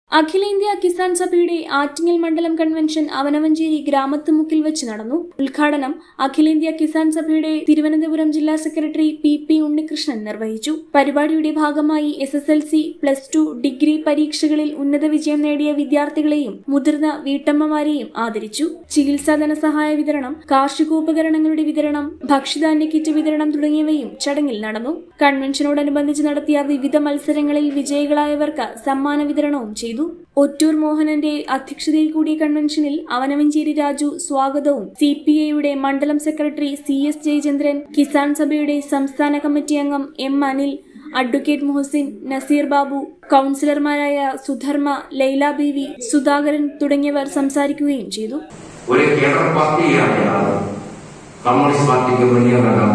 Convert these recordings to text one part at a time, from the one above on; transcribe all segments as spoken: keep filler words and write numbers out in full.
അഖിലേന്ത്യാ കിസാൻ സഭയുടെ ആറ്റിങ്ങൽ മണ്ഡലം കൺവെൻഷൻ അവനവഞ്ചേരി ഗ്രാമത്തുമുക്കിൽ വെച്ച് നടന്നു. ഉദ്ഘാടനം അഖിലേന്ത്യാ കിസാൻ സഭയുടെ തിരുവനന്തപുരം ജില്ലാ സെക്രട്ടറി പി പി ഉണ്ണികൃഷ്ണൻ നിർവഹിച്ചു. പരിപാടിയുടെ ഭാഗമായി S S L C, plus two, degree പരീക്ഷകളിൽ ഉന്നത വിജയം നേടിയ വിദ്യാർത്ഥികളെയും മുതിർന്ന വീട്ടമ്മമാരെയും ആദരിച്ചു. ചികിത്സാ ധനസഹായ വിതരണം, കാർഷികോപകരണങ്ങളുടെ വിതരണം, ഭക്ഷ്യധാന്യ കിറ്റ് വിതരണം തുടങ്ങിയവയും ചടങ്ങിൽ നടന്നു. കൺവെൻഷനോടനുബന്ധിച്ച് നടത്തിയ വിവിധ മത്സരങ്ങളിൽ വിജയികളായവർക്ക് സമ്മാന വിതരണവും ചെയ്തു. ഒറ്റൂർ മോഹനന്റെ അധ്യക്ഷതയിൽ കൂടിയ കൺവെൻഷനിൽ അവനവഞ്ചേരി രാജു സ്വാഗതവും, സി പി ഐയുടെ മണ്ഡലം secretary C S Jayachandran, Kisan സഭയുടെ സംസ്ഥാന കമ്മിറ്റി അംഗം എം അനിൽ, അഡ്വക്കേറ്റ് മുഹസിൻ, നസീർ ബാബു, കൌൺസിലർമാരായ സുധർമ്മ, ലൈല ബീവി, സുധാകരൻ തുടങ്ങിയവർ സംസാരിക്കുകയും ചെയ്തു. ഒരു കേന്ദ്ര പാർട്ടിയായ കമ്മ്യൂണിസ്റ്റ് പാർട്ടിക്ക് മുന്നിറങ്ങാൻ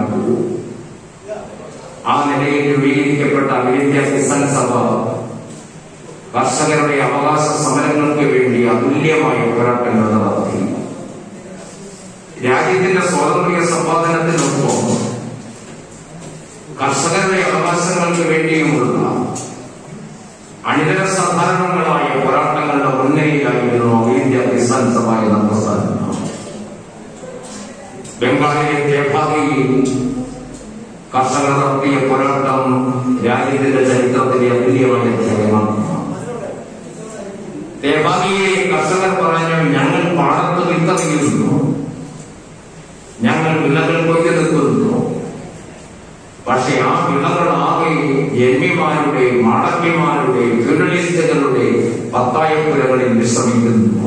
ആ നിലയിൽ രൂപീകരിക്കപ്പെട്ട അഖിലേന്ത്യാ കിസാൻ സഭ കർഷകരുടെ അവകാശ സമരങ്ങൾക്ക് വേണ്ടി അതുല്യമായ പോരാട്ടങ്ങൾ നടത്തി. രാജ്യത്തിന്റെ സ്വാതന്ത്ര്യ സമ്പാദനത്തിനൊപ്പം കർഷകരുടെ അവകാശങ്ങൾക്ക് വേണ്ടിയുമുള്ള അണിതര സാധാരണങ്ങളായ പോരാട്ടങ്ങളുടെ മുൻനിരയിലായിരുന്നു അഖിലേന്ത്യാ കിസാൻ സഭ എന്ന പ്രസ്ഥാനം. ബംഗാളിലെ തേഭാഗയിൽ കർഷകർ നടത്തിയ പോരാട്ടം രാജ്യത്തിന്റെ ചരിത്രത്തിലെ അതുല്യമായ വിജയമാണ്. തേഭാഗിയിലെ കർഷകർ പറഞ്ഞു, ഞങ്ങൾ പാടത്ത് വിത്തറിയുന്നു, ഞങ്ങൾ വിളകൾ കൊയ്തെടുക്കുന്നു. പക്ഷെ ആ വിളകളാകെ ജന്മിമാരുടെ, മാടമ്യമാരുടെ, ഫ്യൂഡലിസ്റ്റുകളുടെ പത്തായപ്പുരകളിൽ വിശ്രമിക്കുന്നു.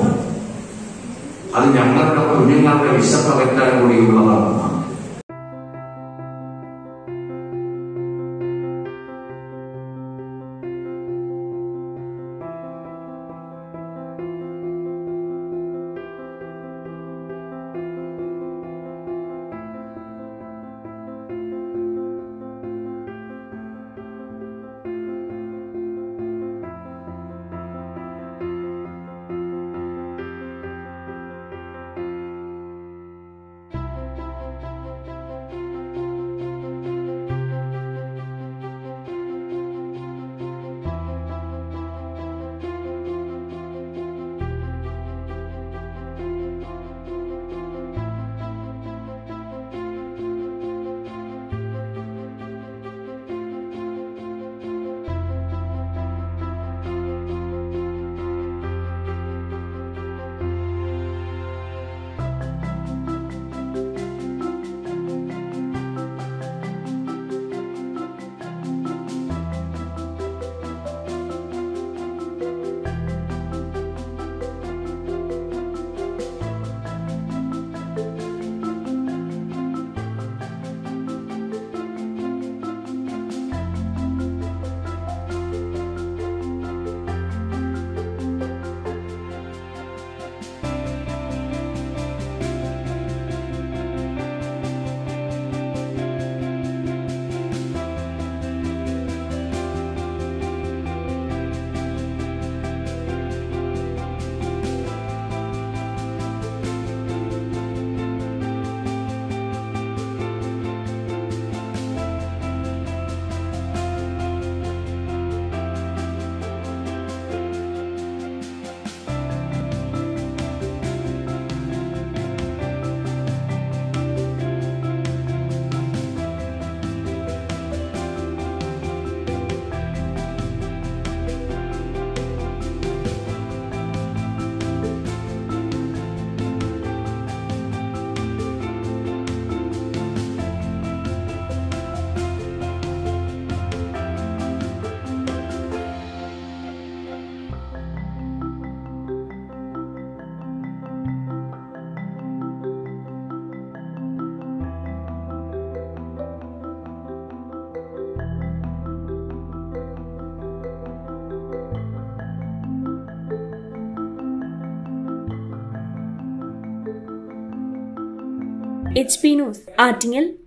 അത് ഞങ്ങളുടെ കുഞ്ഞുങ്ങളുടെ വിശപ്പകറ്റാൻ കൂടിയുള്ളതാണ്. H P news, Attingal.